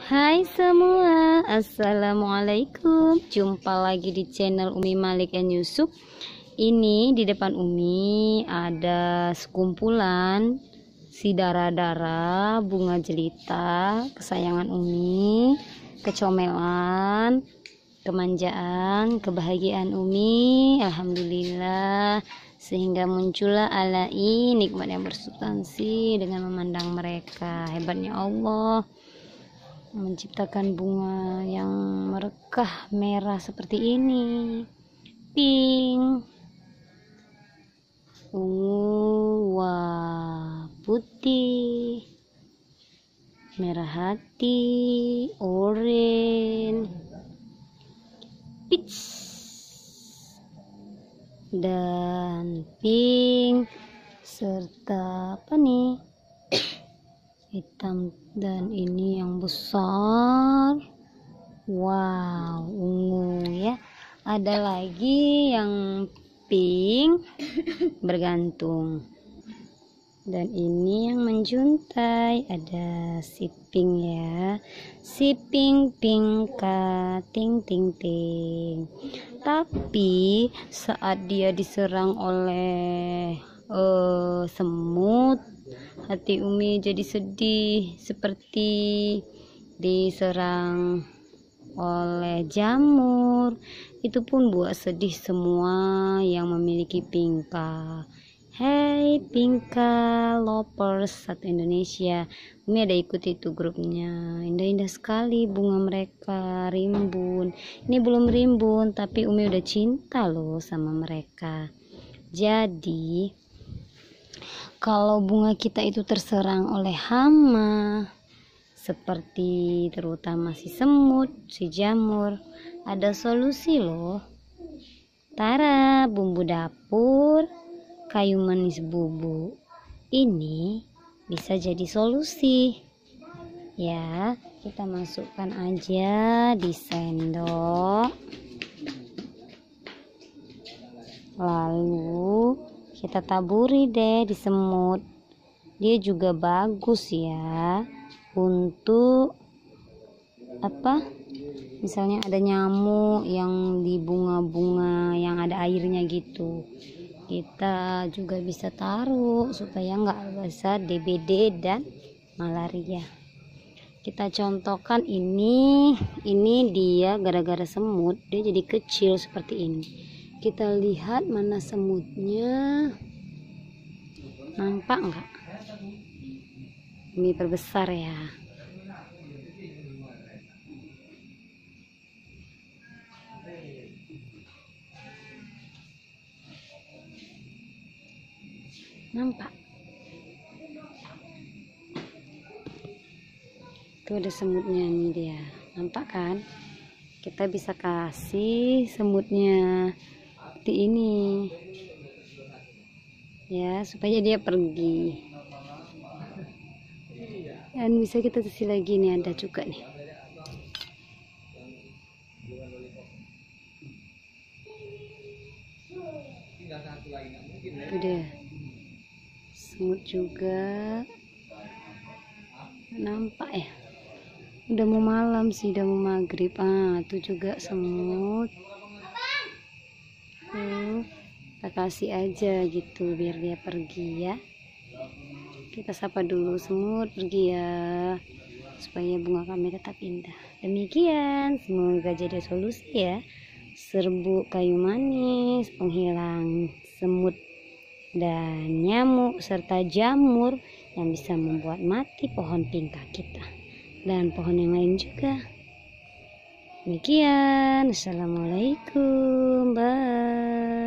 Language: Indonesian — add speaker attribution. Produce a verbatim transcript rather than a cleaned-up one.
Speaker 1: Hai semua, assalamualaikum. Jumpa lagi di channel Umi Malik and Yusuf. Ini di depan Umi ada sekumpulan si dara-dara, bunga jelita kesayangan Umi, kecomelan, kemanjaan, kebahagiaan Umi. Alhamdulillah, sehingga muncullah alai nikmat yang bersubstansi dengan memandang mereka. Hebatnya Allah menciptakan bunga yang merekah merah seperti ini, pink, ungu, wah, putih, merah hati, oranye, peach, dan pink, serta apa nih, hitam, dan ini yang besar, wow, ungu ya. Ada lagi yang pink bergantung, dan ini yang menjuntai. Ada si pink ya, si pink pink ting ting ting. Tapi saat dia diserang oleh uh, semut, hati Umi jadi sedih, seperti diserang oleh jamur. Itu pun buat sedih semua yang memiliki pinka. Hey pinka lovers satu Indonesia, Umi ada ikut itu grupnya. Indah-indah sekali bunga mereka, rimbun. Ini belum rimbun, tapi Umi udah cinta loh sama mereka. Jadi kalau bunga kita itu terserang oleh hama, seperti terutama si semut, si jamur, ada solusi loh. Tara, bumbu dapur, kayu manis bubuk. Ini bisa jadi solusi. Ya, kita masukkan aja di sendok. Lalu kita taburi deh di semut. Dia juga bagus ya untuk apa, misalnya ada nyamuk yang di bunga-bunga yang ada airnya gitu, kita juga bisa taruh supaya nggak bisa D B D dan malaria. Kita contohkan ini ini dia gara-gara semut dia jadi kecil seperti ini. Kita lihat mana semutnya, nampak enggak? Ini perbesar ya. Nampak? Tuh ada semutnya nih dia. Nampak kan? Kita bisa kasih semutnya seperti ini ya, supaya dia pergi. Dan bisa kita kasih lagi nih, ada juga nih. Itu dia semut juga. Nampak ya, udah mau malam sih, udah mau maghrib. Ah, itu juga semut. Tuh, kita kasih aja gitu biar dia pergi ya. Kita sapa dulu, semut pergi ya, supaya bunga kami tetap indah. Demikian, semoga jadi solusi ya. Serbuk kayu manis, penghilang semut dan nyamuk serta jamur yang bisa membuat mati pohon pinka kita dan pohon yang lain juga. Demikian, assalamualaikum, bye.